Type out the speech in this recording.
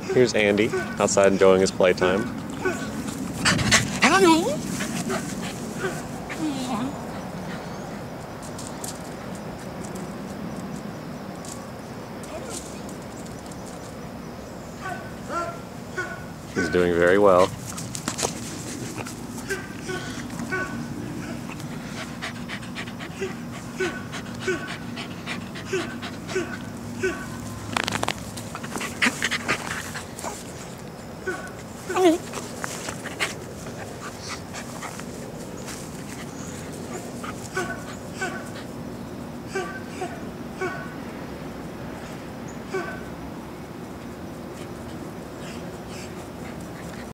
Here's Andy, outside enjoying his playtime. He's doing very well.